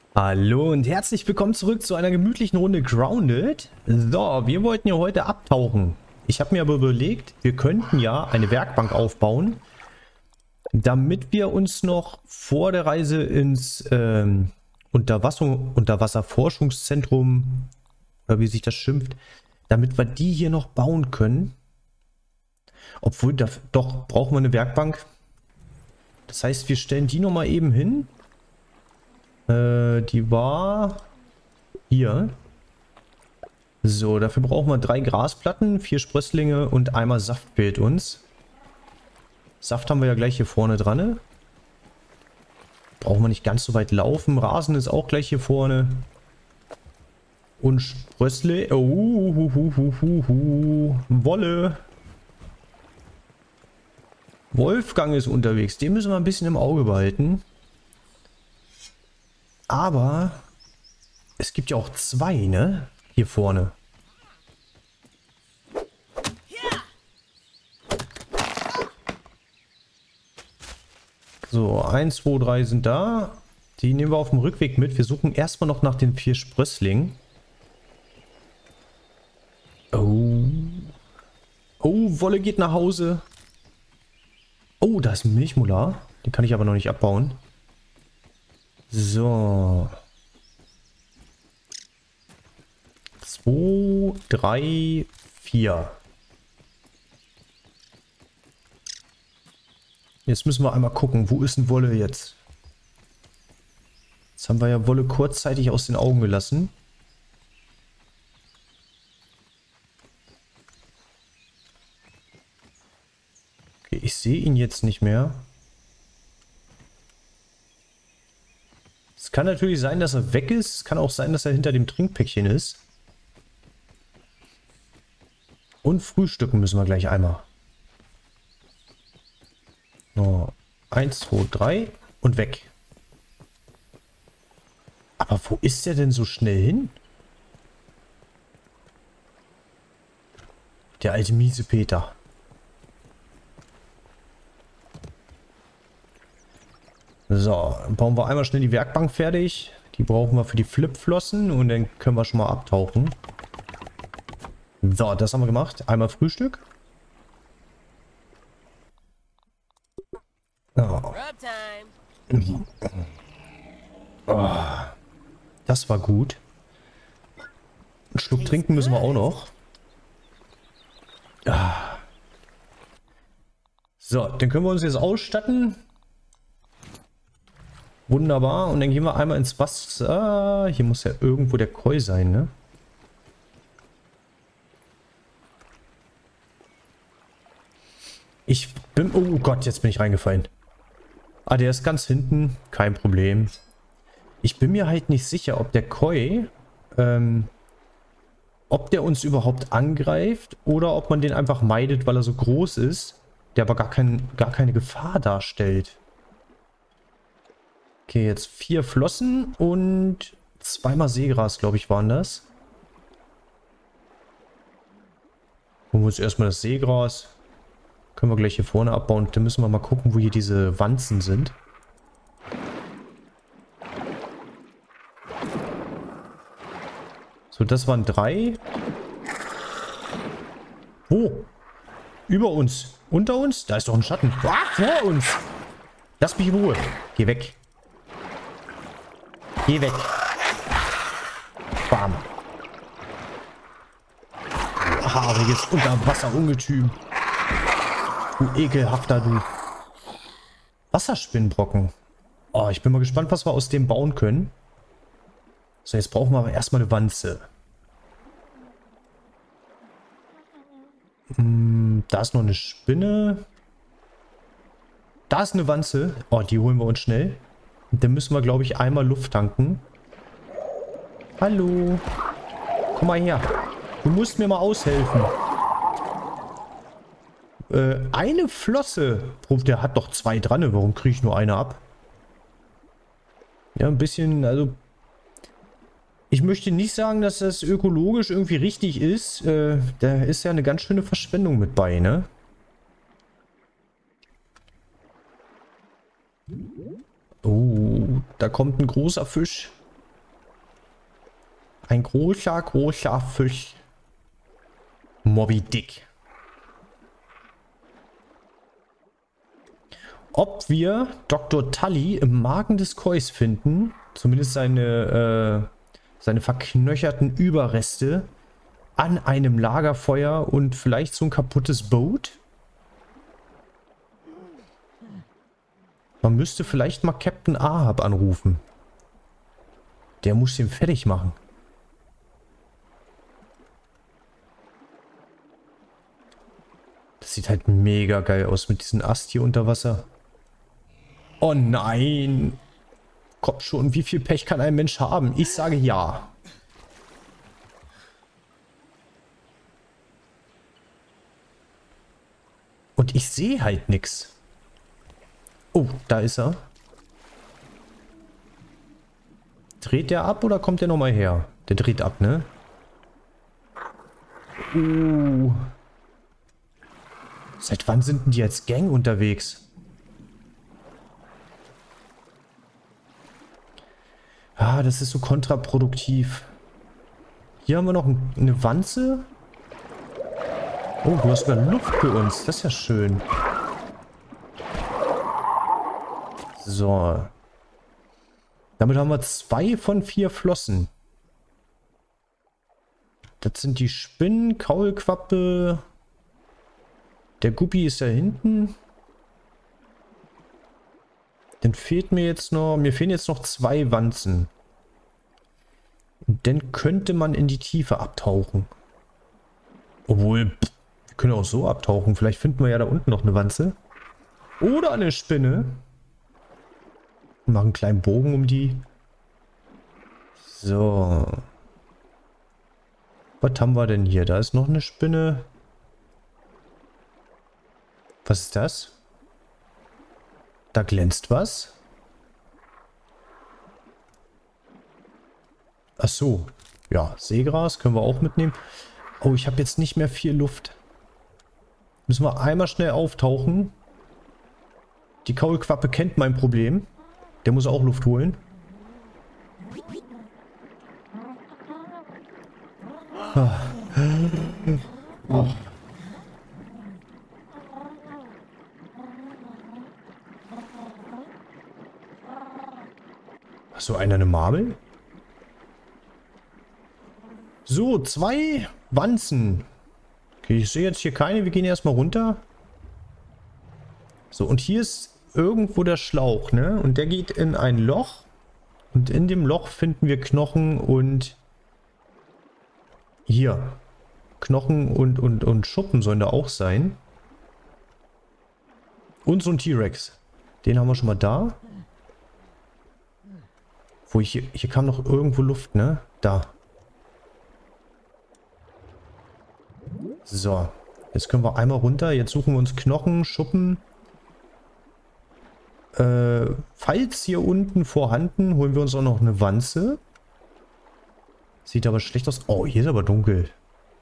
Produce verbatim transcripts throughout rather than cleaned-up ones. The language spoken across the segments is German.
Hallo und herzlich willkommen zurück zu einer gemütlichen Runde Grounded. So, wir wollten ja heute abtauchen. Ich habe mir aber überlegt, wir könnten ja eine Werkbank aufbauen, damit wir uns noch vor der Reise ins ähm, Unterwasser, Unterwasserforschungszentrum, oder wie sich das schimpft, damit wir die hier noch bauen können. Obwohl, da, doch, brauchen wir eine Werkbank. Das heißt, wir stellen die nochmal eben hin. Äh, die war hier. So, dafür brauchen wir drei Grasplatten, vier Sprösslinge und einmal Saft fehlt uns. Saft haben wir ja gleich hier vorne dran. Ne? Brauchen wir nicht ganz so weit laufen. Rasen ist auch gleich hier vorne. Und Sprössle. Oh, hu, hu, hu, hu, hu. Wolle. Wolfgang ist unterwegs. Den müssen wir ein bisschen im Auge behalten. Aber es gibt ja auch zwei, ne? Hier vorne. So, eins, zwei, drei sind da. Die nehmen wir auf dem Rückweg mit. Wir suchen erstmal noch nach den vier Sprösslingen. Oh. Oh, Wolle geht nach Hause. Oh, da ist ein Milchmular. Den kann ich aber noch nicht abbauen. So. zwei, drei, vier. Jetzt müssen wir einmal gucken, wo ist denn Wolle jetzt? Jetzt haben wir ja Wolle kurzzeitig aus den Augen gelassen. Okay, ich sehe ihn jetzt nicht mehr. Es kann natürlich sein, dass er weg ist. Es kann auch sein, dass er hinter dem Trinkpäckchen ist. Und frühstücken müssen wir gleich einmal. So, eins, zwei, drei und weg. Aber wo ist der denn so schnell hin? Der alte miese Peter. So, dann bauen wir einmal schnell die Werkbank fertig. Die brauchen wir für die Flipflossen und dann können wir schon mal abtauchen. So, das haben wir gemacht. Einmal Frühstück. Oh. Oh. Das war gut. Einen Schluck trinken müssen wir auch noch. Ah. So, dann können wir uns jetzt ausstatten. Wunderbar. Und dann gehen wir einmal ins Wasser. Hier muss ja irgendwo der Koi sein, ne? Ich bin... Oh Gott, jetzt bin ich reingefallen. Ah, der ist ganz hinten. Kein Problem. Ich bin mir halt nicht sicher, ob der Koi... Ähm, ob der uns überhaupt angreift oder ob man den einfach meidet, weil er so groß ist. Der aber gar, kein, gar keine Gefahr darstellt. Okay, jetzt vier Flossen und zweimal Seegras, glaube ich, waren das. Holen wir uns erstmal das Seegras. Können wir gleich hier vorne abbauen. Dann müssen wir mal gucken, wo hier diese Wanzen sind. So, das waren drei. Wo? Über uns. Unter uns? Da ist doch ein Schatten. Ah, vor uns. Lass mich in Ruhe. Geh weg. Geh weg. Bam. Haariges Unterwasserungetüm. Du ekelhafter, du. Wasserspinnbrocken. Oh, ich bin mal gespannt, was wir aus dem bauen können. So, jetzt brauchen wir aber erstmal eine Wanze. Hm, da ist noch eine Spinne. Da ist eine Wanze. Oh, die holen wir uns schnell. Und dann müssen wir, glaube ich, einmal Luft tanken. Hallo. Komm mal her. Du musst mir mal aushelfen. Äh, eine Flosse. Der hat doch zwei dran. Warum kriege ich nur eine ab? Ja, ein bisschen, also... Ich möchte nicht sagen, dass das ökologisch irgendwie richtig ist. Äh, da ist ja eine ganz schöne Verschwendung mit bei, ne? Oh, da kommt ein großer Fisch. Ein großer, großer Fisch. Moby Dick. Ob wir Doktor Tully im Magen des Kois finden, zumindest seine, äh, seine verknöcherten Überreste an einem Lagerfeuer und vielleicht so ein kaputtes Boot? Man müsste vielleicht mal Captain Ahab anrufen. Der muss den fertig machen. Das sieht halt mega geil aus mit diesem Ast hier unter Wasser. Oh nein. Komm schon, wie viel Pech kann ein Mensch haben? Ich sage ja. Und ich sehe halt nichts. Oh, da ist er. Dreht der ab oder kommt der nochmal her? Der dreht ab, ne? Uh. Seit wann sind denn die als Gang unterwegs? Ah, das ist so kontraproduktiv. Hier haben wir noch eine Wanze. Oh, du hast sogar Luft für uns. Das ist ja schön. So. Damit haben wir zwei von vier Flossen. Das sind die Spinnen, Kaulquappe. Der Guppi ist da hinten. Dann fehlt mir jetzt noch... Mir fehlen jetzt noch zwei Wanzen. Und dann könnte man in die Tiefe abtauchen. Obwohl, pff, wir können auch so abtauchen. Vielleicht finden wir ja da unten noch eine Wanze. Oder eine Spinne. Und machen einen kleinen Bogen um die. So. Was haben wir denn hier? Da ist noch eine Spinne. Was ist das? Da glänzt was. Ach so. Ja, Seegras können wir auch mitnehmen. Oh, ich habe jetzt nicht mehr viel Luft. Müssen wir einmal schnell auftauchen. Die Kaulquappe kennt mein Problem. Der muss auch Luft holen. Ah. Oh. Hast du einer eine Marmel? So, zwei Wanzen. Okay, ich sehe jetzt hier keine. Wir gehen erstmal runter. So, und hier ist irgendwo der Schlauch, ne? Und der geht in ein Loch. Und in dem Loch finden wir Knochen und... Hier. Knochen und, und, und Schuppen sollen da auch sein. Und so ein T-Rex. Den haben wir schon mal da. Wo ich hier... Hier kam noch irgendwo Luft, ne? Da. So. Jetzt können wir einmal runter. Jetzt suchen wir uns Knochen, Schuppen. Äh, falls hier unten vorhanden, holen wir uns auch noch eine Wanze. Sieht aber schlecht aus. Oh, hier ist aber dunkel.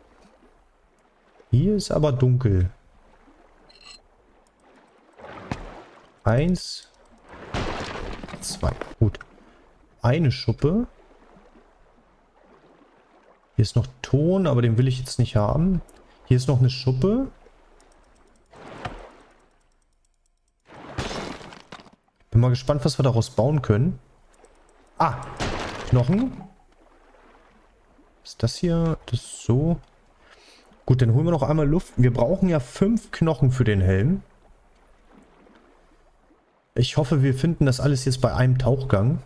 Hier ist aber dunkel. Eins. Zwei. Gut. Eine Schuppe. Hier ist noch Ton, aber den will ich jetzt nicht haben. Hier ist noch eine Schuppe. Bin mal gespannt, was wir daraus bauen können. Ah, Knochen. Ist das hier? Das ist so. Gut, dann holen wir noch einmal Luft. Wir brauchen ja fünf Knochen für den Helm. Ich hoffe, wir finden das alles jetzt bei einem Tauchgang.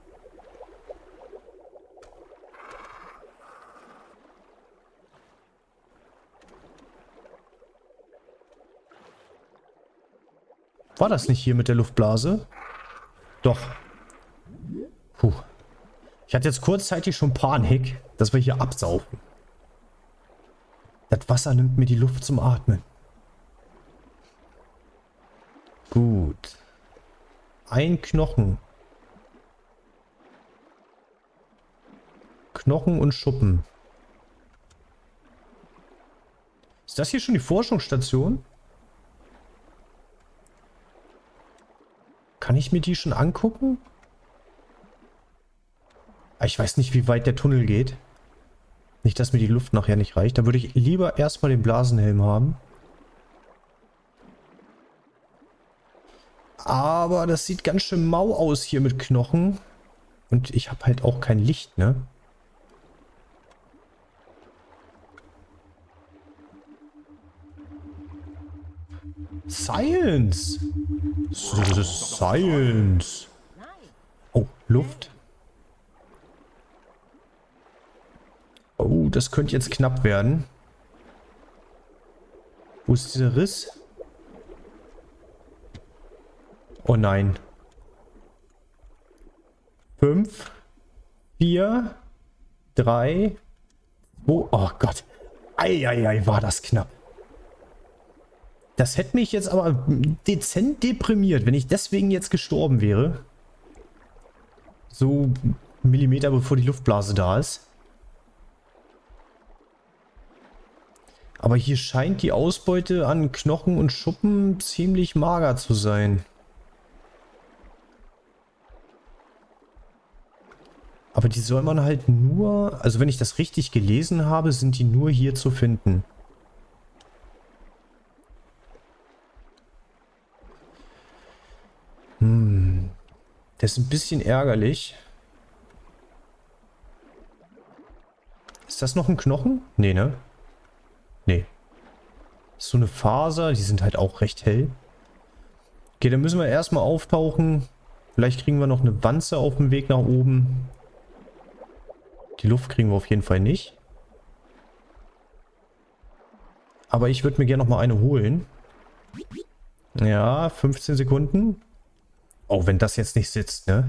War das nicht hier mit der Luftblase? Doch. Puh. Ich hatte jetzt kurzzeitig schon Panik, dass wir hier absaufen. Das Wasser nimmt mir die Luft zum Atmen. Gut. Ein Knochen. Knochen und Schuppen. Ist das hier schon die Forschungsstation? Kann ich mir die schon angucken? Ich weiß nicht, wie weit der Tunnel geht. Nicht, dass mir die Luft nachher nicht reicht. Da würde ich lieber erstmal den Blasenhelm haben. Aber das sieht ganz schön mau aus hier mit Knochen. Und ich habe halt auch kein Licht, ne? Science! Science! Oh, Luft. Oh, das könnte jetzt knapp werden. Wo ist dieser Riss? Oh nein. Fünf, vier, drei, zwei. Oh Gott. Eieiei, war das knapp. Das hätte mich jetzt aber dezent deprimiert, wenn ich deswegen jetzt gestorben wäre. So Millimeter bevor die Luftblase da ist. Aber hier scheint die Ausbeute an Knochen und Schuppen ziemlich mager zu sein. Aber die soll man halt nur, also wenn ich das richtig gelesen habe, sind die nur hier zu finden. Hm, das ist ein bisschen ärgerlich. Ist das noch ein Knochen? Nee, ne? Nee. Ist so eine Faser, die sind halt auch recht hell. Okay, dann müssen wir erstmal auftauchen. Vielleicht kriegen wir noch eine Wanze auf dem Weg nach oben. Die Luft kriegen wir auf jeden Fall nicht. Aber ich würde mir gerne noch mal eine holen. Ja, fünfzehn Sekunden. Oh, wenn das jetzt nicht sitzt, ne?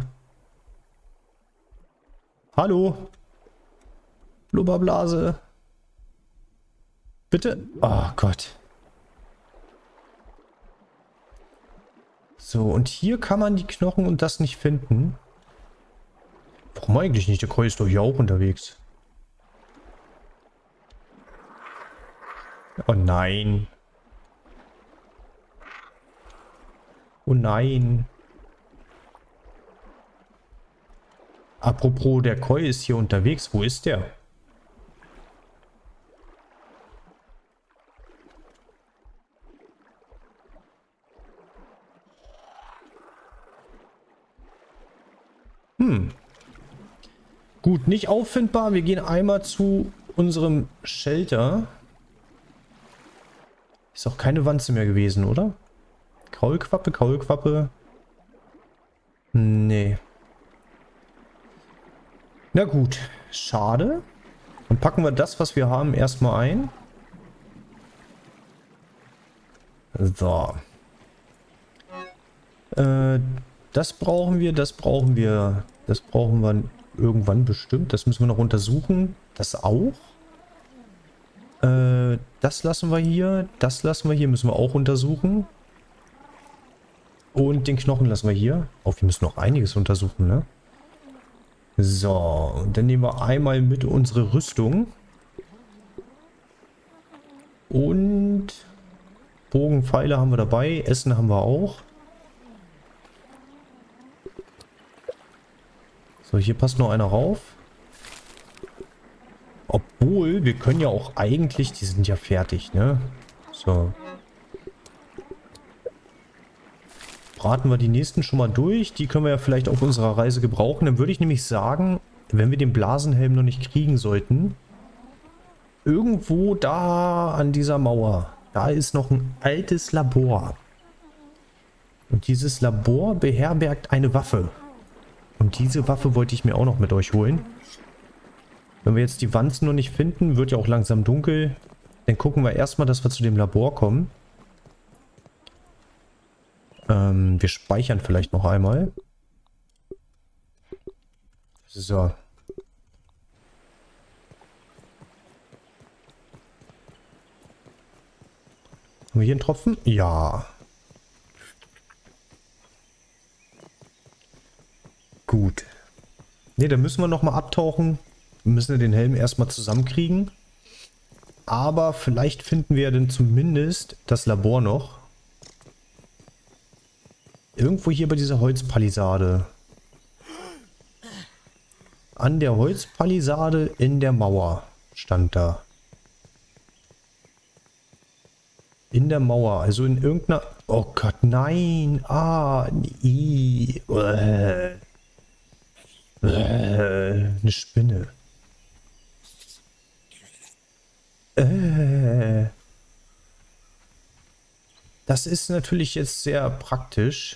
Hallo? Blubberblase. Bitte? Oh Gott. So, und hier kann man die Knochen und das nicht finden. Warum eigentlich nicht? Der Koi ist doch hier auch unterwegs. Oh nein. Oh nein. Apropos, der Koi ist hier unterwegs. Wo ist der? Hm. Gut, nicht auffindbar. Wir gehen einmal zu unserem Shelter. Ist auch keine Wanze mehr gewesen, oder? Kaulquappe, Kaulquappe. Nee. Na gut, schade. Dann packen wir das, was wir haben, erstmal ein. So. Äh, das brauchen wir, das brauchen wir, das brauchen wir irgendwann bestimmt. Das müssen wir noch untersuchen. Das auch. Äh, das lassen wir hier, das lassen wir hier, müssen wir auch untersuchen. Und den Knochen lassen wir hier. Oh, wir müssen noch einiges untersuchen, ne? So, und dann nehmen wir einmal mit unsere Rüstung. Und Bogenpfeile haben wir dabei. Essen haben wir auch. So, hier passt noch einer rauf. Obwohl, wir können ja auch eigentlich... Die sind ja fertig, ne? So. Braten wir die nächsten schon mal durch. Die können wir ja vielleicht auf unserer Reise gebrauchen. Dann würde ich nämlich sagen, wenn wir den Blasenhelm noch nicht kriegen sollten, irgendwo da an dieser Mauer, da ist noch ein altes Labor. Und dieses Labor beherbergt eine Waffe. Und diese Waffe wollte ich mir auch noch mit euch holen. Wenn wir jetzt die Wanzen noch nicht finden, wird ja auch langsam dunkel. Dann gucken wir erstmal, dass wir zu dem Labor kommen. Ähm, wir speichern vielleicht noch einmal. So. Haben wir hier einen Tropfen? Ja. Gut. Ne, dann müssen wir nochmal abtauchen. Wir müssen den Helm erstmal zusammenkriegen. Aber vielleicht finden wir dann zumindest das Labor noch. Irgendwo hier bei dieser Holzpalisade. An der Holzpalisade in der Mauer. stand da. In der Mauer, also in irgendeiner... Oh Gott, nein. Ah, nee. Äh. Äh, eine Spinne. Äh. Das ist natürlich jetzt sehr praktisch.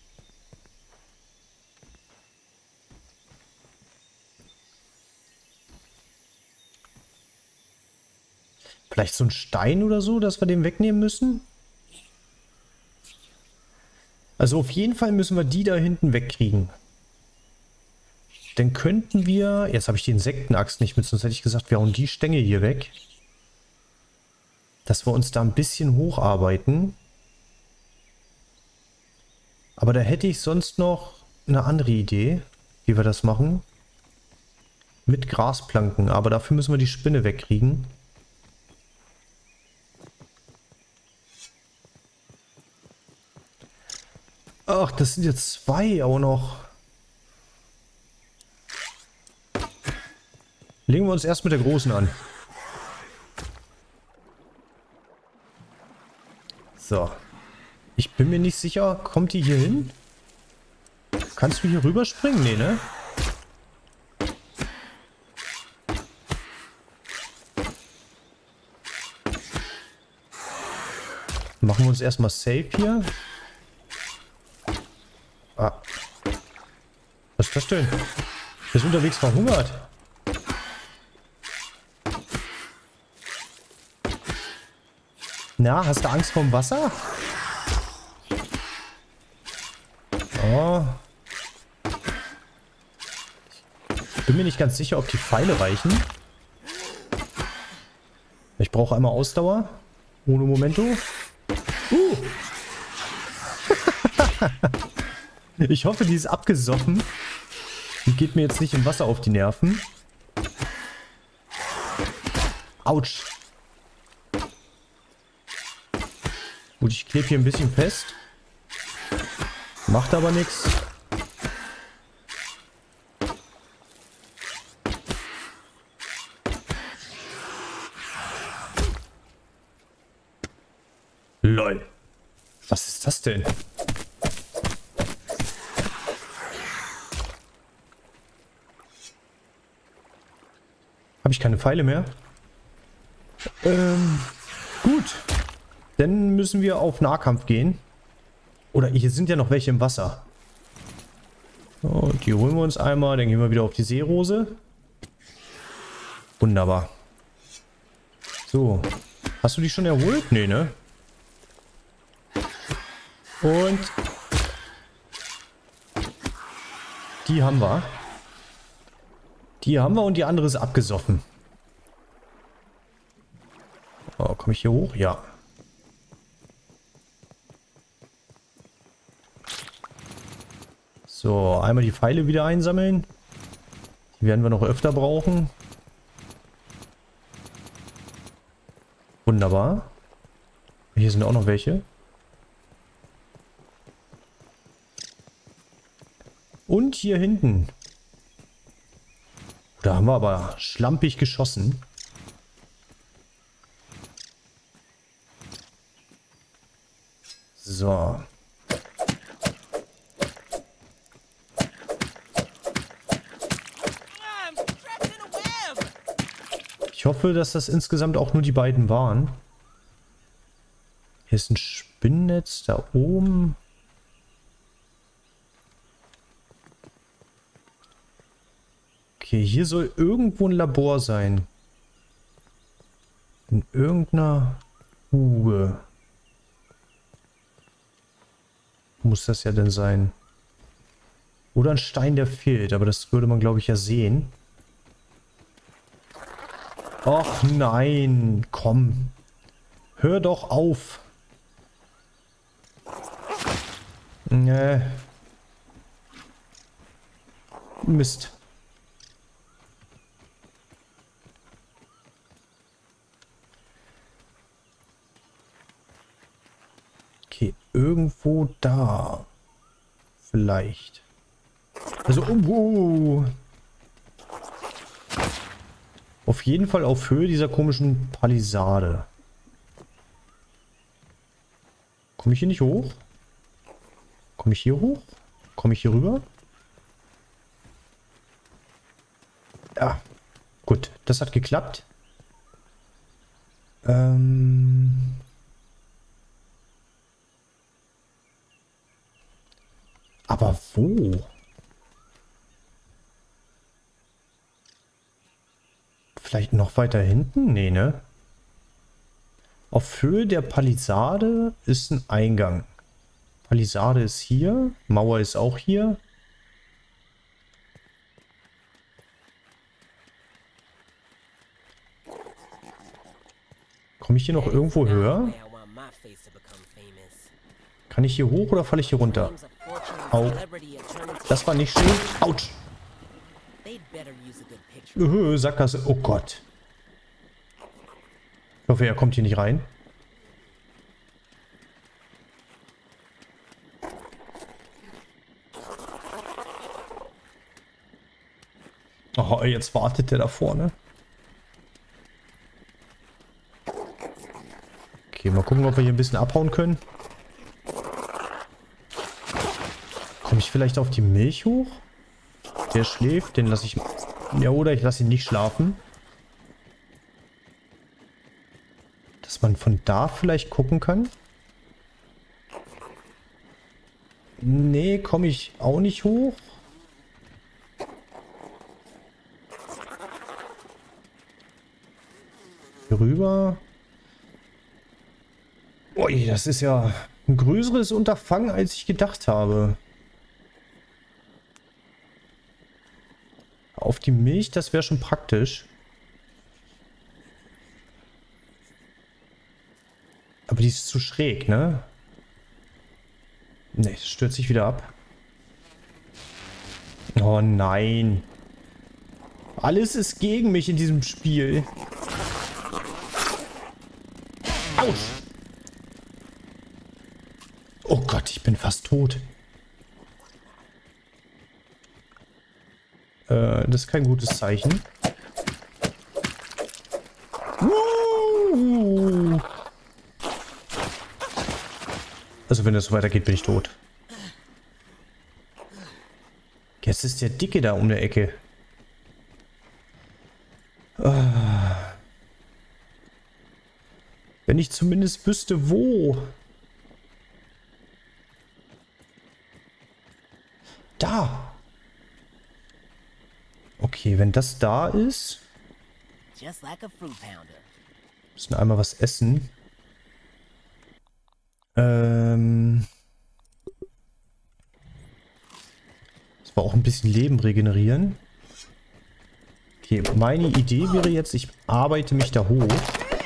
Vielleicht so ein Stein oder so, dass wir den wegnehmen müssen? Also auf jeden Fall müssen wir die da hinten wegkriegen. Dann könnten wir... Jetzt habe ich die Insektenaxt nicht mit, sonst hätte ich gesagt, wir hauen die Stängel hier weg. Dass wir uns da ein bisschen hocharbeiten. Aber da hätte ich sonst noch eine andere Idee, wie wir das machen. Mit Grasplanken, aber dafür müssen wir die Spinne wegkriegen. Ach, das sind jetzt zwei auch noch. Legen wir uns erst mit der großen an. So. Ich bin mir nicht sicher, kommt die hier hin? Kannst du hier rüberspringen? Nee, ne? Machen wir uns erstmal safe hier. Ah. Was ist das denn? Der ist unterwegs verhungert. Na, hast du Angst vorm Wasser? Oh. Ich bin mir nicht ganz sicher, ob die Pfeile reichen. Ich brauche einmal Ausdauer. Ohne Momento. Uh. Ich hoffe, die ist abgesoffen. Die geht mir jetzt nicht im Wasser auf die Nerven. Autsch. Gut, ich klebe hier ein bisschen fest. Macht aber nichts. Lol. Was ist das denn? Habe ich keine Pfeile mehr? Ähm, gut. Dann müssen wir auf Nahkampf gehen. Oder hier sind ja noch welche im Wasser. So, die holen wir uns einmal. Dann gehen wir wieder auf die Seerose. Wunderbar. So. Hast du dich schon erholt? Nee, ne? Und die haben wir. Die haben wir und die andere ist abgesoffen. Oh, komme ich hier hoch? Ja. So, einmal die Pfeile wieder einsammeln. Die werden wir noch öfter brauchen. Wunderbar. Hier sind auch noch welche. Und hier hinten. Da haben wir aber schlampig geschossen. So. Ich hoffe, dass das insgesamt auch nur die beiden waren. Hier ist ein Spinnennetz da oben. Okay, hier soll irgendwo ein Labor sein. In irgendeiner Huge. Muss das ja denn sein. Oder ein Stein, der fehlt. Aber das würde man, glaube ich, ja sehen. Och nein, komm. Hör doch auf. Nee. Mist. Okay, irgendwo da. Vielleicht. Also, oh, oh. Auf jeden Fall auf Höhe dieser komischen Palisade. Komme ich hier nicht hoch? Komme ich hier hoch? Komme ich hier rüber? Ja, gut. Das hat geklappt. Ähm... Aber wo? Vielleicht noch weiter hinten? Nee, ne? Auf Höhe der Palisade ist ein Eingang. Palisade ist hier. Mauer ist auch hier. Komme ich hier noch irgendwo höher? Kann ich hier hoch oder falle ich hier runter? Au. Das war nicht schön. Autsch. Öh, Sackgasse. Oh Gott. Ich hoffe, er kommt hier nicht rein. Oh, jetzt wartet der da vorne. Okay, mal gucken, ob wir hier ein bisschen abhauen können. Komme ich vielleicht auf die Milch hoch? Der schläft, den lasse ich... Ja, oder ich lasse ihn nicht schlafen. Dass man von da vielleicht gucken kann. Nee, komme ich auch nicht hoch. Hier rüber. Ui, das ist ja ein größeres Unterfangen, als ich gedacht habe. Auf die Milch, das wäre schon praktisch. Aber die ist zu schräg, ne? Ne, das stürzt sich wieder ab. Oh nein. Alles ist gegen mich in diesem Spiel. Autsch. Oh Gott, ich bin fast tot. Äh, das ist kein gutes Zeichen. Uh. Also wenn das so weitergeht, bin ich tot. Jetzt ist der Dicke da um der Ecke. Ah. Wenn ich zumindest wüsste, wo. Da. Okay, wenn das da ist, müssen wir einmal was essen. Ähm, das war auch ein bisschen Leben regenerieren. Okay, meine Idee wäre jetzt, ich arbeite mich da hoch.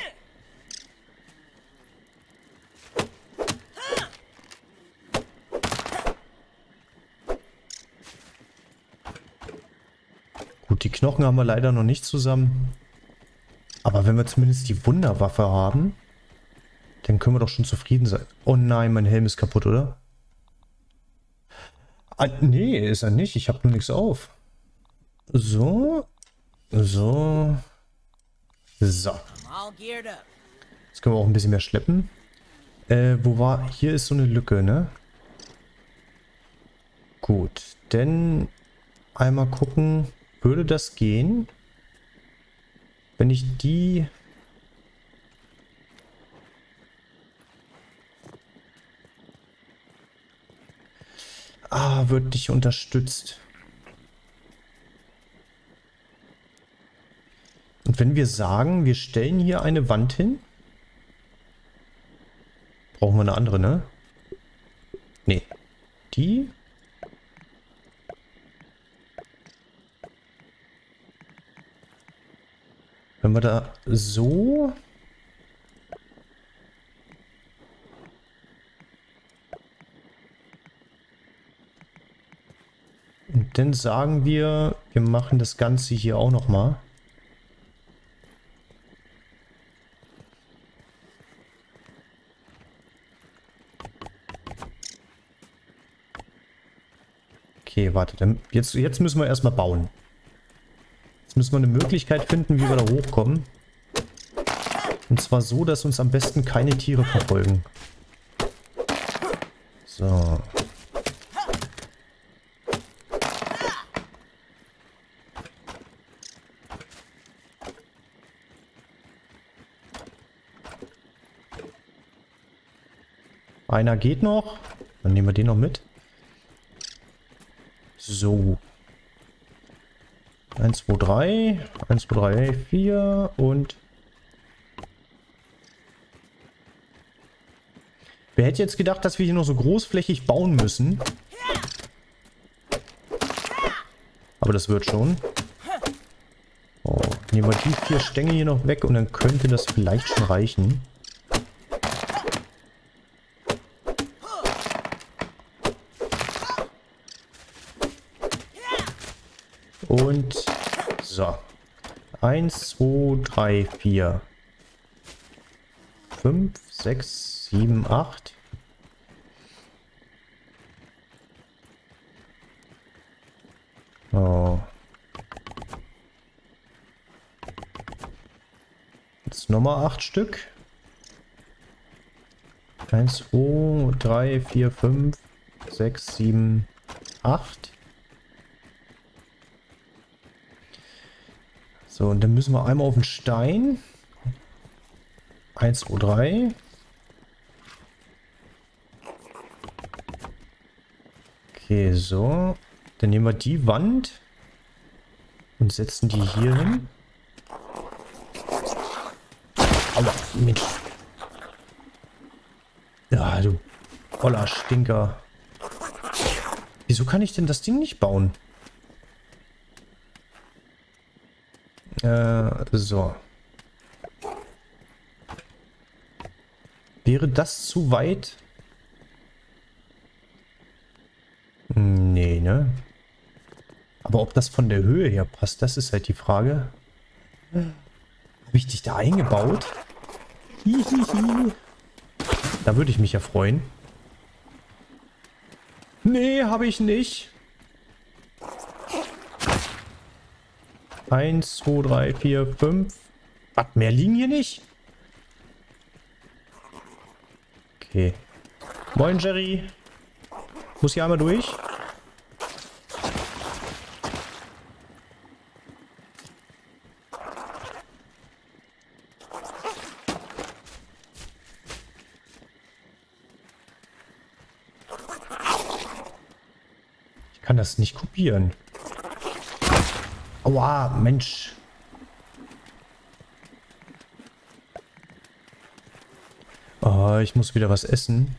Gut, die Knochen haben wir leider noch nicht zusammen. Aber wenn wir zumindest die Wunderwaffe haben, dann können wir doch schon zufrieden sein. Oh nein, mein Helm ist kaputt, oder? Ah, nee, ist er nicht. Ich habe nur nichts auf. So. So. So. Jetzt können wir auch ein bisschen mehr schleppen. Äh, wo war... Hier ist so eine Lücke, ne? Gut. Denn einmal gucken... Würde das gehen, wenn ich die... Ah, wird nicht unterstützt. Und wenn wir sagen, wir stellen hier eine Wand hin, brauchen wir eine andere, ne? Nee. Die... Wenn wir da so... Und dann sagen wir, wir machen das Ganze hier auch nochmal. Okay, warte, dann jetzt, jetzt müssen wir erstmal bauen. Jetzt müssen wir eine Möglichkeit finden, wie wir da hochkommen. Und zwar so, dass uns am besten keine Tiere verfolgen. So. Einer geht noch. Dann nehmen wir den noch mit. So. eins, zwei, drei. eins, zwei, drei, vier und... Wer hätte jetzt gedacht, dass wir hier noch so großflächig bauen müssen? Aber das wird schon. Oh, nehmen wir die vier Stängel hier noch weg und dann könnte das vielleicht schon reichen. Und so. eins, zwei, drei, vier. fünf, sechs, sieben, acht. Oh. Jetzt nochmal acht Stück. eins, zwei, drei, vier, fünf, sechs, sieben, acht. So, und dann müssen wir einmal auf den Stein. eins, zwei, drei. Okay, so. Dann nehmen wir die Wand und setzen die hier hin. Aua, Mensch. Ja, du voller Stinker. Wieso kann ich denn das Ding nicht bauen? Äh, so. Wäre das zu weit? Nee, ne? Aber ob das von der Höhe her passt, das ist halt die Frage. Habe ich dich da eingebaut? Hihihi. Da würde ich mich ja freuen. Nee, habe ich nicht. Eins, zwei, drei, vier, fünf. Was, mehr liegen hier nicht? Okay. Moin, Jerry. Muss hier einmal durch. Ich kann das nicht kopieren. Aua, Mensch. Oh, ich muss wieder was essen.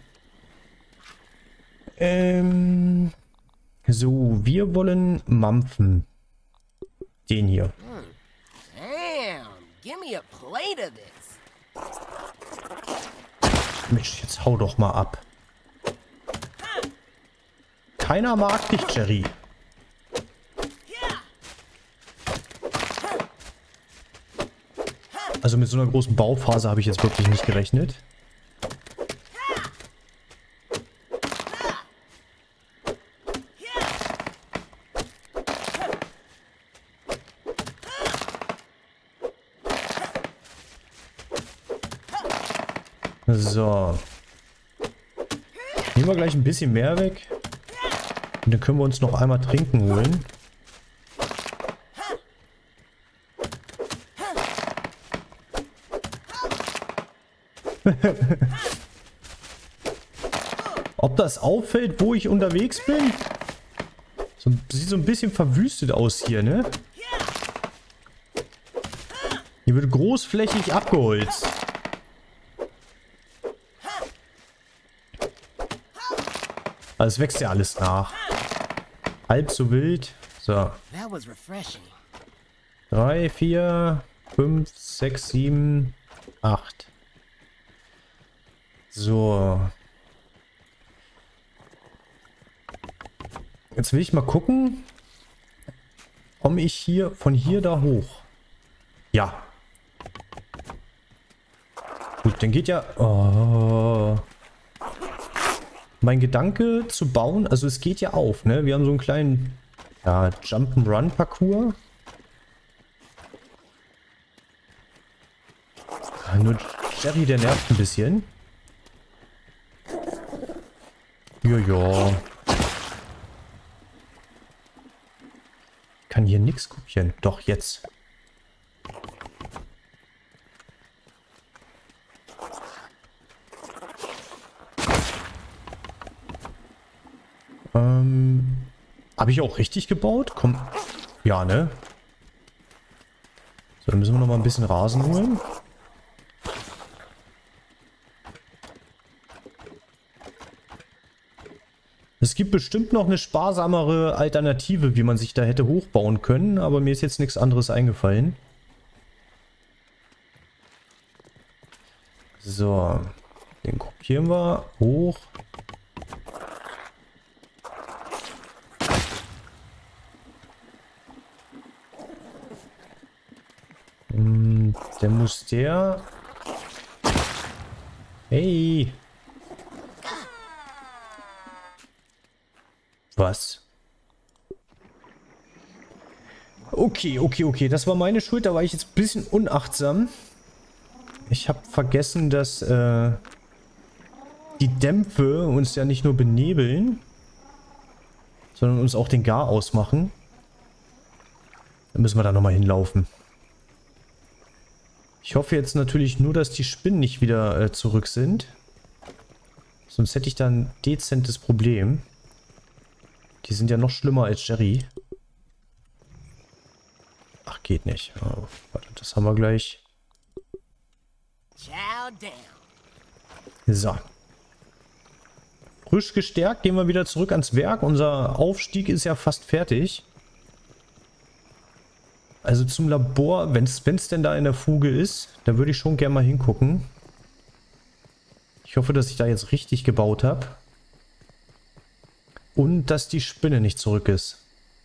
Ähm, so, wir wollen mampfen. Den hier. Damn, give me a plate of this. Mensch, jetzt hau doch mal ab. Keiner mag dich, Jerry. Also mit so einer großen Bauphase habe ich jetzt wirklich nicht gerechnet. So. Nehmen wir gleich ein bisschen mehr weg. Und dann können wir uns noch einmal trinken holen. Ob das auffällt, wo ich unterwegs bin? So, sieht so ein bisschen verwüstet aus hier, ne? Hier wird großflächig abgeholzt. Also es wächst ja alles nach. Halb so wild. So. drei, vier, fünf, sechs, sieben, acht. So. Jetzt will ich mal gucken, komme ich hier von hier da hoch. Ja. Gut, dann geht ja... Oh. Mein Gedanke zu bauen, also es geht ja auf, ne? Wir haben so einen kleinen ja, Jump'n'Run-Parcours. nur Jerry, der nervt ein bisschen. Jojo. Kann hier nichts kopieren. Doch, jetzt. Ähm, habe ich auch richtig gebaut? Komm. Ja, ne? So, dann müssen wir noch mal ein bisschen Rasen holen. Es gibt bestimmt noch eine sparsamere Alternative, wie man sich da hätte hochbauen können, aber mir ist jetzt nichts anderes eingefallen. So, den kopieren wir hoch. Hm, der muss der... Hey! Was? Okay, okay, okay. Das war meine Schuld. Da war ich jetzt ein bisschen unachtsam. Ich habe vergessen, dass äh, die Dämpfe uns ja nicht nur benebeln, sondern uns auch den Gar ausmachen. Dann müssen wir da nochmal hinlaufen. Ich hoffe jetzt natürlich nur, dass die Spinnen nicht wieder äh, zurück sind. Sonst hätte ich da ein dezentes Problem. Die sind ja noch schlimmer als Jerry. Ach, geht nicht. Oh, warte, das haben wir gleich. So. Frisch gestärkt, gehen wir wieder zurück ans Werk. Unser Aufstieg ist ja fast fertig. Also zum Labor, wenn es denn da in der Fuge ist, da würde ich schon gerne mal hingucken. Ich hoffe, dass ich da jetzt richtig gebaut habe. Und dass die Spinne nicht zurück ist.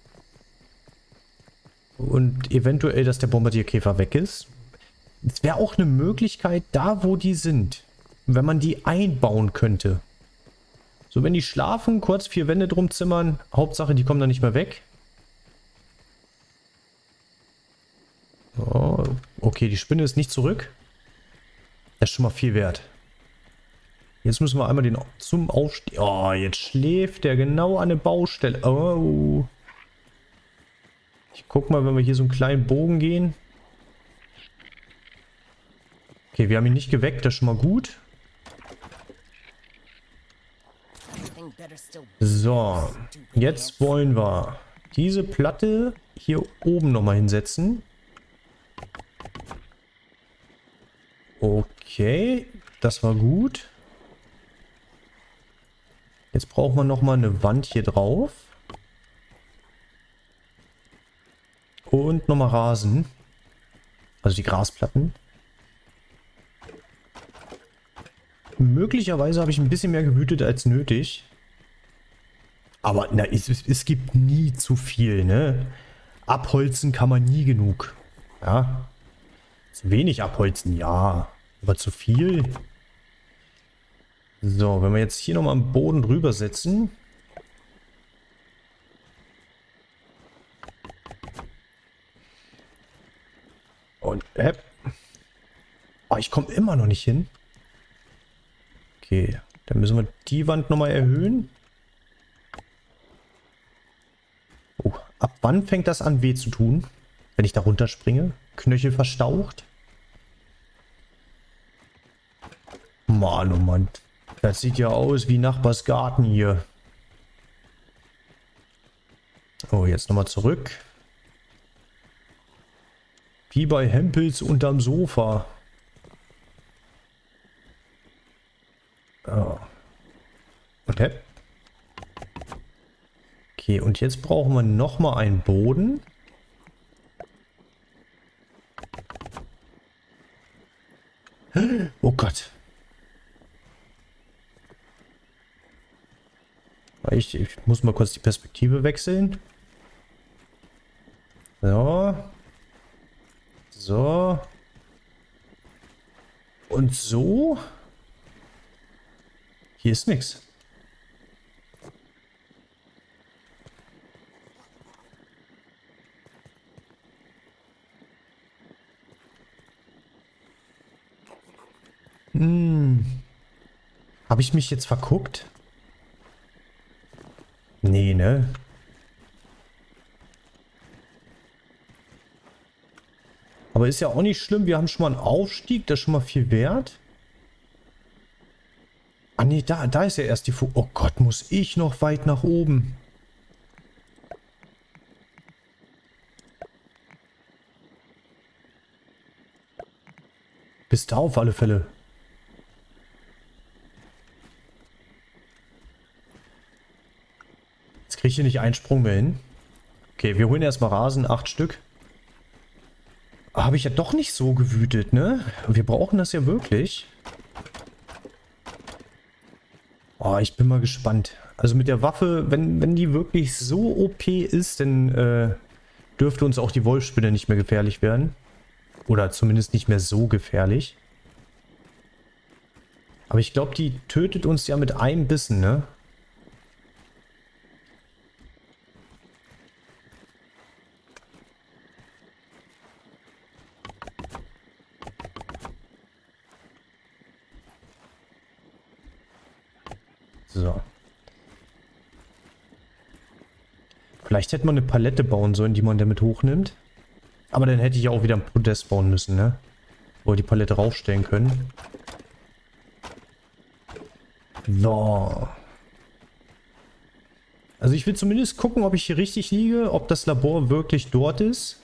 Und eventuell, dass der Bombardierkäfer weg ist. Es wäre auch eine Möglichkeit, da wo die sind, wenn man die einbauen könnte. So, wenn die schlafen, kurz vier Wände drum zimmern, Hauptsache, die kommen dann nicht mehr weg. Oh, okay, die Spinne ist nicht zurück. Das ist schon mal viel wert. Jetzt müssen wir einmal den zum Aufstieg... Oh, jetzt schläft der genau an der Baustelle. Oh. Ich guck mal, wenn wir hier so einen kleinen Bogen gehen. Okay, wir haben ihn nicht geweckt, das ist schon mal gut. So, jetzt wollen wir diese Platte hier oben nochmal hinsetzen. Okay, das war gut. Jetzt brauchen wir nochmal eine Wand hier drauf. Und nochmal Rasen. Also die Grasplatten. Möglicherweise habe ich ein bisschen mehr gewütet als nötig. Aber na, es, es gibt nie zu viel, ne? Abholzen kann man nie genug. Ja. Zu wenig abholzen, ja. Aber zu viel. So, wenn wir jetzt hier nochmal am Boden drüber setzen. Und, äh, oh, ich komme immer noch nicht hin. Okay, dann müssen wir die Wand nochmal erhöhen. Oh, ab wann fängt das an weh zu tun? Wenn ich da runterspringe? Knöchel verstaucht? Mann, oh Mann. Das sieht ja aus wie Nachbars Garten hier. Oh, jetzt nochmal zurück. Wie bei Hempels unterm Sofa. Oh. Okay. Okay, und jetzt brauchen wir nochmal einen Boden. Oh Gott. Ich, ich muss mal kurz die Perspektive wechseln. So. So. Und so. Hier ist nichts. Habe ich mich jetzt verguckt? Nee, ne? Aber ist ja auch nicht schlimm. Wir haben schon mal einen Aufstieg. Das ist schon mal viel wert. Ah, nee, da, da ist ja erst die... Fu oh Gott, muss ich noch weit nach oben. Bis da auf alle Fälle. Jetzt kriege ich hier nicht einen Sprung mehr hin. Okay, wir holen erstmal Rasen. Acht Stück. Habe ich ja doch nicht so gewütet, ne? Wir brauchen das ja wirklich. Oh, ich bin mal gespannt. Also mit der Waffe, wenn, wenn die wirklich so O P ist, dann äh, dürfte uns auch die Wolfsspinne nicht mehr gefährlich werden. Oder zumindest nicht mehr so gefährlich. Aber ich glaube, die tötet uns ja mit einem Bissen, ne? So. Vielleicht hätte man eine Palette bauen sollen, die man damit hochnimmt. Aber dann hätte ich ja auch wieder ein Podest bauen müssen, ne? Wo wir die Palette raufstellen können. So. Also ich will zumindest gucken, ob ich hier richtig liege, ob das Labor wirklich dort ist.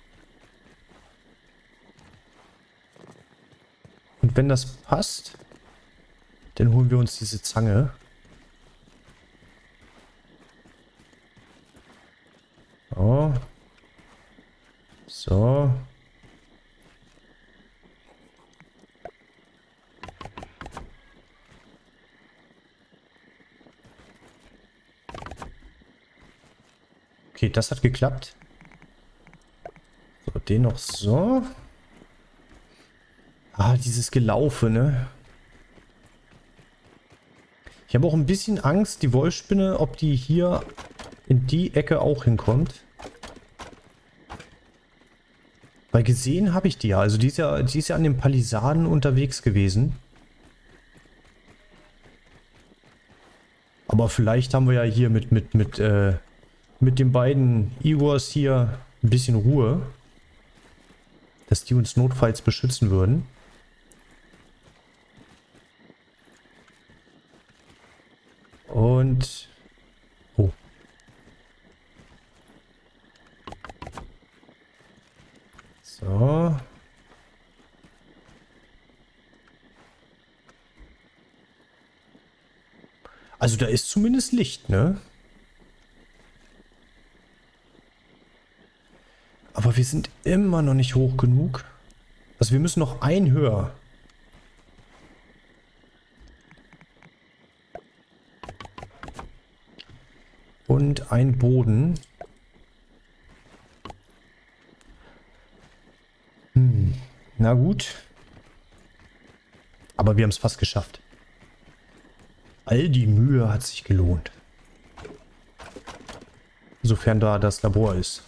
Und wenn das passt, dann holen wir uns diese Zange. So. So. Okay, das hat geklappt. So, den noch so. Ah, dieses Gelaufe, ne? Ich habe auch ein bisschen Angst, die Wolfsspinne, ob die hier in die Ecke auch hinkommt. Weil gesehen habe ich die ja. Also die ist ja, die ist ja an den Palisaden unterwegs gewesen. Aber vielleicht haben wir ja hier mit, mit, mit, äh, mit den beiden Igors hier ein bisschen Ruhe. Dass die uns notfalls beschützen würden. Und... Oh. So. Also da ist zumindest Licht, ne? Aber wir sind immer noch nicht hoch genug. Also wir müssen noch ein höher. Und ein Boden. Hm. Na gut. Aber wir haben es fast geschafft. All die Mühe hat sich gelohnt. Sofern da das Labor ist.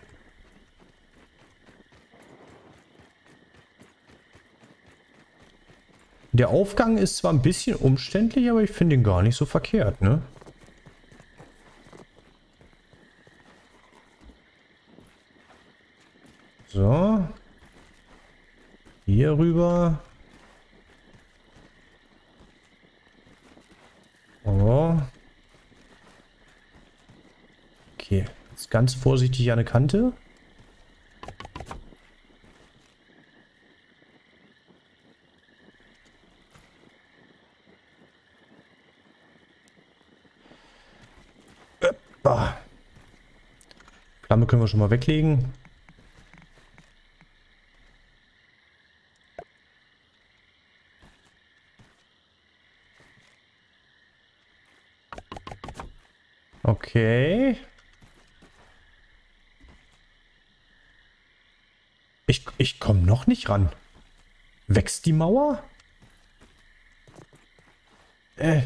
Der Aufgang ist zwar ein bisschen umständlich, aber ich finde ihn gar nicht so verkehrt, ne? So. Hier rüber. Oh. Okay. Jetzt ganz vorsichtig an der Kante. Öppa. Flamme können wir schon mal weglegen. Okay. Ich, ich komme noch nicht ran. Wächst die Mauer? Äh.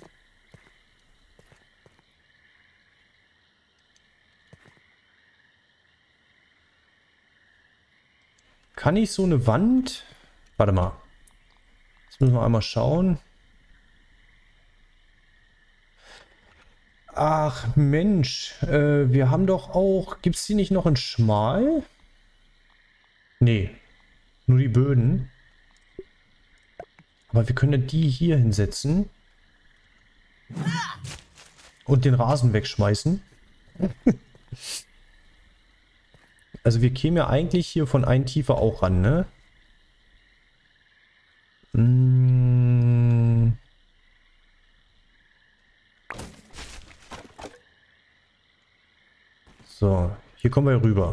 Kann ich so eine Wand... Warte mal. Jetzt müssen wir einmal schauen. Ach Mensch, äh, wir haben doch auch... Gibt es die nicht noch in schmal? Nee, nur die Böden. Aber wir können die hier hinsetzen. Und den Rasen wegschmeißen. Also wir kämen ja eigentlich hier von ein tiefer auch ran, ne? Mm. So, hier kommen wir rüber.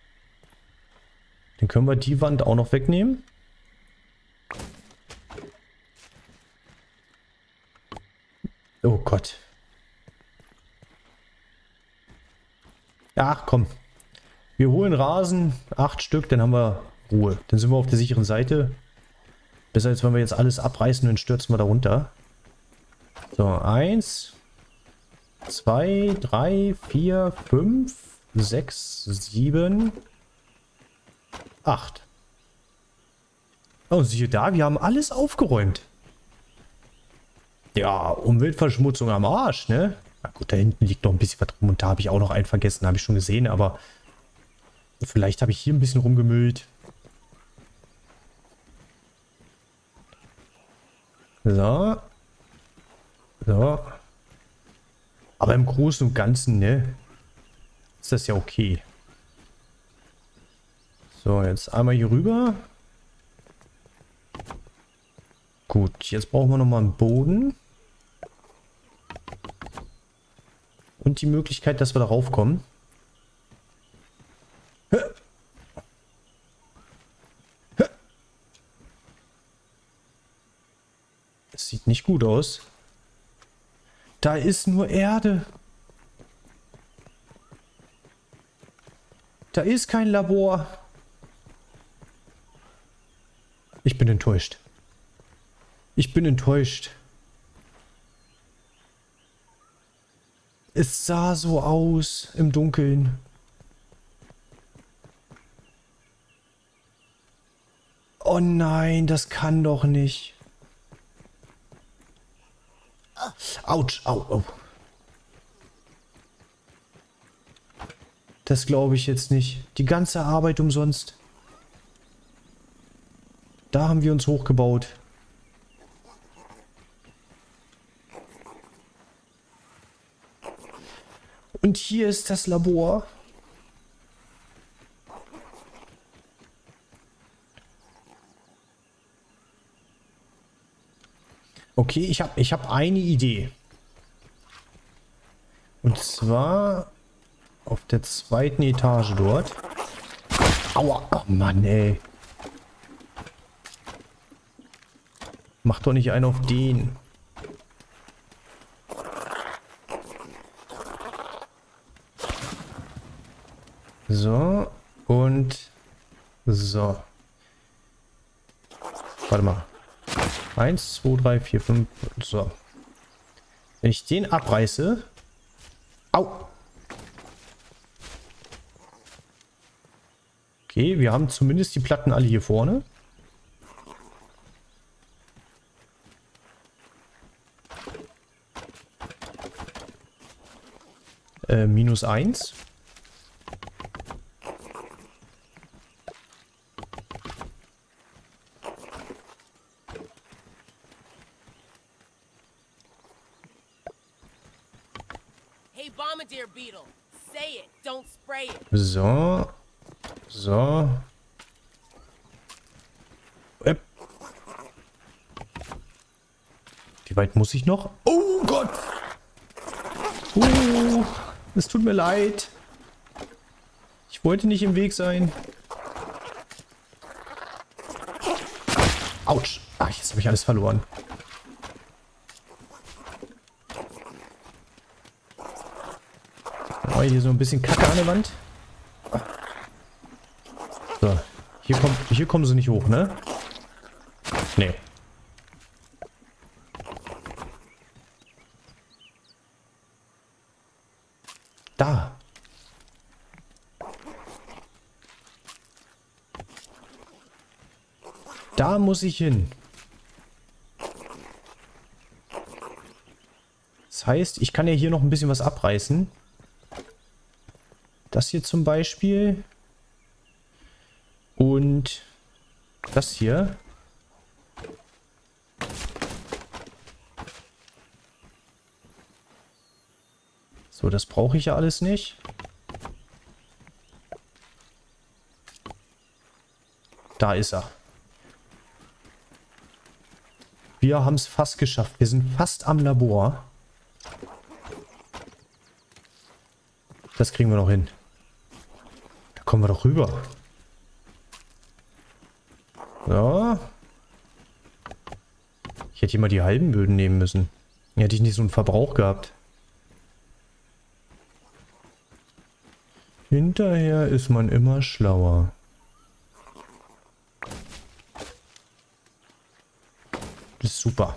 Dann können wir die Wand auch noch wegnehmen. Oh Gott. Ach komm. Wir holen Rasen. Acht Stück, dann haben wir Ruhe. Dann sind wir auf der sicheren Seite. Besser als wenn wir jetzt alles abreißen und stürzen wir da runter. So, eins, zwei, drei, vier, fünf, sechs, sieben, acht. Oh, siehe da, wir haben alles aufgeräumt. Ja, Umweltverschmutzung am Arsch, ne? Na gut, da hinten liegt noch ein bisschen was rum und da habe ich auch noch einen vergessen, habe ich schon gesehen, aber vielleicht habe ich hier ein bisschen rumgemüllt. So. So. Aber im Großen und Ganzen, ne? Ist das ja okay. So, jetzt einmal hier rüber. Gut, jetzt brauchen wir nochmal einen Boden. Und die Möglichkeit, dass wir darauf kommen. Es sieht nicht gut aus. Da ist nur Erde. Da ist kein Labor. Ich bin enttäuscht. Ich bin enttäuscht. Es sah so aus im Dunkeln. Oh nein, das kann doch nicht. Autsch, au, au. Das glaube ich jetzt nicht. Die ganze Arbeit umsonst. Da haben wir uns hochgebaut. Und hier ist das Labor. Okay, ich habe ich hab eine Idee. Und zwar auf der zweiten Etage dort. Aua, oh Mann, ey. Mach doch nicht einen auf den. So, und so. Warte mal. Eins, zwei, drei, vier, fünf. So. Wenn ich den abreiße. Au! Okay, wir haben zumindest die Platten alle hier vorne. Äh, minus eins. Hey, Bombardier Beetle, say it, don't spray it. So. So. Äpp. Wie weit muss ich noch? Oh Gott! Uh, es tut mir leid. Ich wollte nicht im Weg sein. Autsch. Ach, jetzt habe ich alles verloren. Oh, hier so ein bisschen Kacke an der Wand. So, hier, kommt, hier kommen sie nicht hoch, ne? Nee. Da. Da muss ich hin. Das heißt, ich kann ja hier noch ein bisschen was abreißen. Das hier zum Beispiel. Und das hier. So, das brauche ich ja alles nicht. Da ist er. Wir haben es fast geschafft. Wir sind fast am Labor. Das kriegen wir noch hin. Da kommen wir doch rüber. Ja. Ich hätte hier mal die halben Böden nehmen müssen. Dann hätte ich nicht so einen Verbrauch gehabt. Hinterher ist man immer schlauer. Das ist super.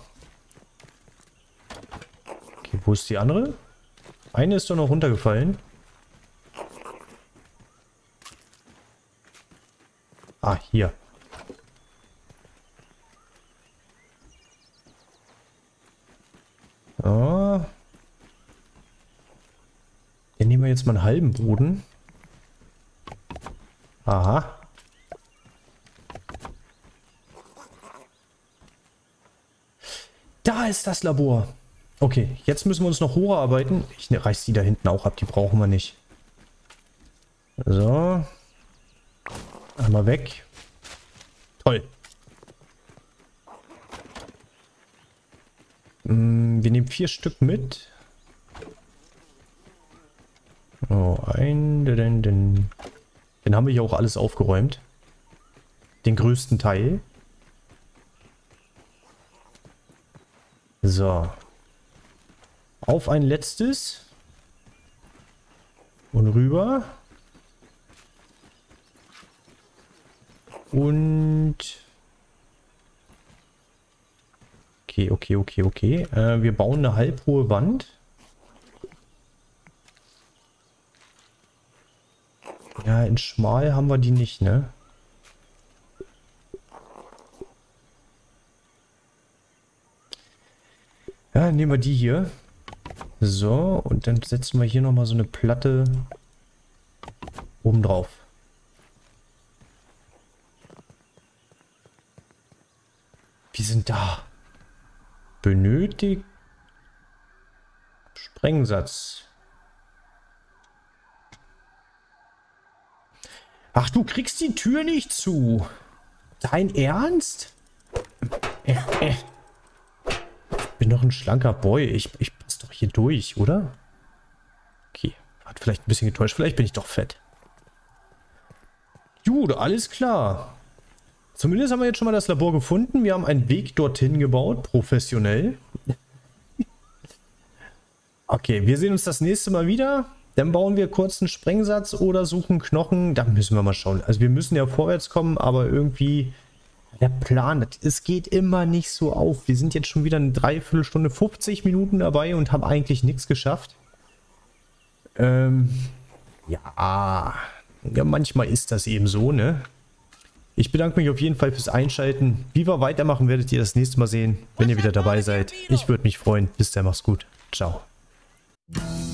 Okay, wo ist die andere? Eine ist doch noch runtergefallen. Ah, hier. Ah. Dann nehmen wir jetzt mal einen halben Boden. Aha. Da ist das Labor. Okay, jetzt müssen wir uns noch hocharbeiten. Ich reiß die da hinten auch ab, die brauchen wir nicht. So. Einmal weg. Toll. Wir nehmen vier Stück mit. Oh, ein, den, den. Den haben wir hier auch alles aufgeräumt. Den größten Teil. So. Auf ein letztes. Und rüber. Und... Okay, okay, okay, okay. Äh, wir bauen eine halbhohe Wand. Ja, in schmal haben wir die nicht, ne? Ja, nehmen wir die hier. So, und dann setzen wir hier nochmal so eine Platte oben drauf. Wir sind da. Benötigt Sprengsatz. Ach, du kriegst die Tür nicht zu. Dein Ernst? Äh, äh. Ich bin doch ein schlanker Boy. Ich, ich passe doch hier durch, oder? Okay. Hat vielleicht ein bisschen getäuscht. Vielleicht bin ich doch fett. Gut, alles klar. Zumindest haben wir jetzt schon mal das Labor gefunden. Wir haben einen Weg dorthin gebaut. Professionell. Okay, wir sehen uns das nächste Mal wieder. Dann bauen wir kurz einen Sprengsatz oder suchen Knochen. Da müssen wir mal schauen. Also wir müssen ja vorwärts kommen, aber irgendwie... Der Plan, es geht immer nicht so auf. Wir sind jetzt schon wieder eine Dreiviertelstunde, fünfzig Minuten dabei und haben eigentlich nichts geschafft. Ähm, ja, ja, manchmal ist das eben so, ne? Ich bedanke mich auf jeden Fall fürs Einschalten. Wie wir weitermachen, werdet ihr das nächste Mal sehen, wenn ihr wieder dabei seid. Ich würde mich freuen. Bis dann, macht's gut. Ciao.